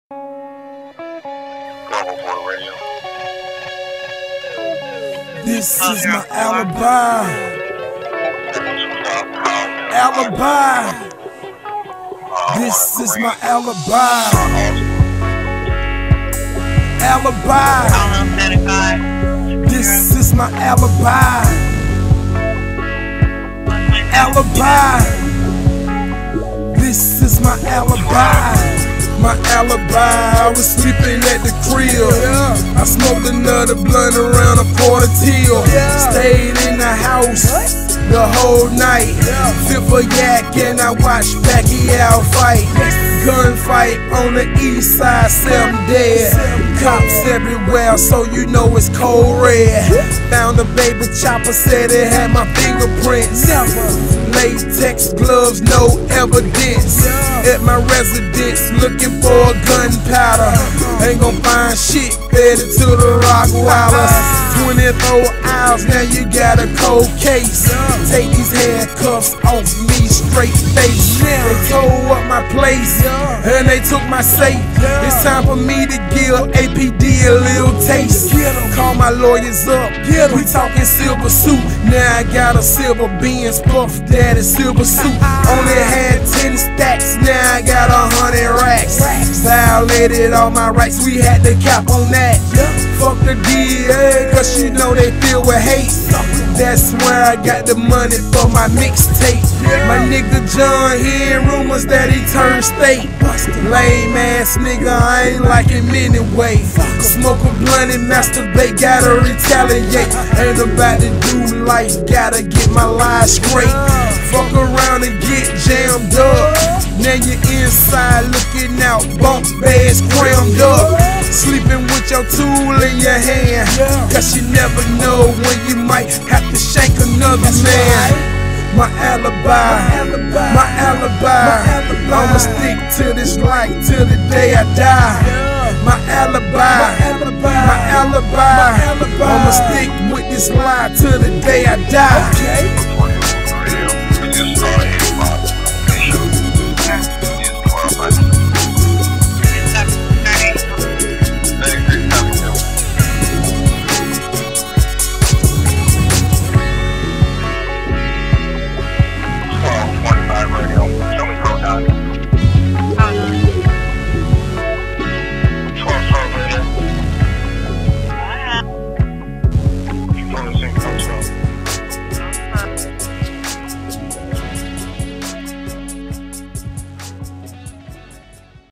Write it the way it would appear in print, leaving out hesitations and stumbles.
This is my alibi. Alibi. This is my alibi. Alibi. This is my alibi. Alibi. This is my alibi. My alibi, I was sleeping at the crib. I smoked another blunt around a quarter till. Stayed in the house the whole night. Fifth a yak and I watched Pacquiao fight. Gunfight on the east side, 7 dead. Cops everywhere, so you know it's cold red. Found a baby chopper, said it had my fingerprints. Latex gloves, no evidence. At my residence, looking for gunpowder. Ain't gon' find shit, headed to the Rockwilders. 24 hours, now you got a cold case. Take these handcuffs off me, straight face. They tore up my place, and they took my safe. It's time for me to give APD a little taste. Call my lawyers up, we talking silver suit. Now I got a silver Benz, Puff Daddy silver suit. Only had 10 stacks, now I got 100 racks. Violated all my rights, we had to cap on that. Fuck the DA, cause you know they filled with hate. That's where I got the money for my mixtape. My nigga John hearing rumors that he turned state. Lame ass nigga, I ain't like him anyway. Smoke a blunt and masturbate, gotta retaliate. Ain't about to do life, gotta get my life straight. Fuck around and get jammed up. Now you're inside looking out, bunk beds crammed up. Sleeping with your tool in your hand, cause you never know when you might have to shank another man. My alibi, my alibi, I'ma stick to this life till the day I die. My alibi, my alibi, I'ma stick with this lie till the day I die.